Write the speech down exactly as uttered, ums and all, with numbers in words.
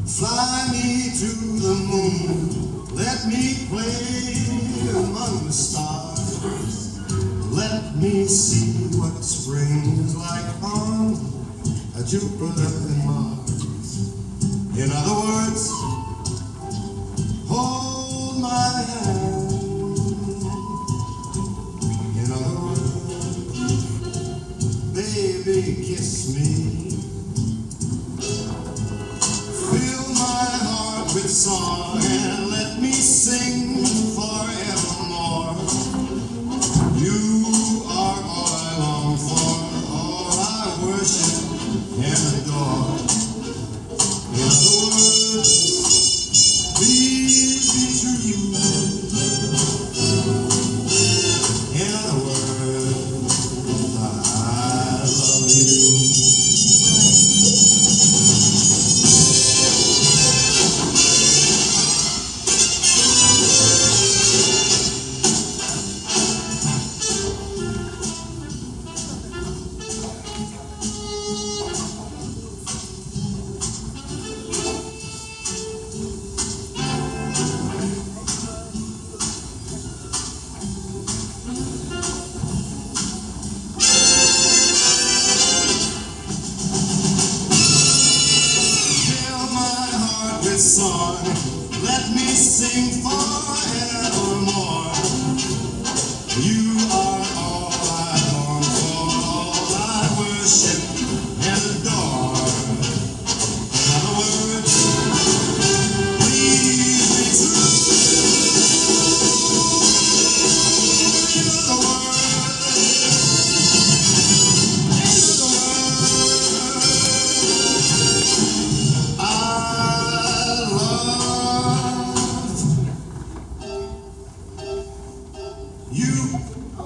Fly me to the moon, let me play among the stars. Let me see what spring is like on Jupiter and Mars. In other words, hold my hand. In other words, baby, kiss me. With song and let me sing forevermore. You are all I long for, all I worship and adore. In other words, please be true. In other words, I love you. Song, let me sing forevermore. You are all I long for, all I worship and adore. In other words, please be true. In other words, in other words, I love you.